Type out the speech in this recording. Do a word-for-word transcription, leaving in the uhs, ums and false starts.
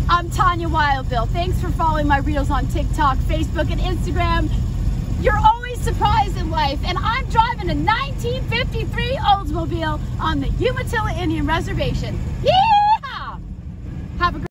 I'm Tanya Wildbill. Thanks for following my reels on TikTok, Facebook, and Instagram. You're always surprised in life, and I'm driving a nineteen fifty-three Oldsmobile on the Umatilla Indian Reservation. Yeah! Have a great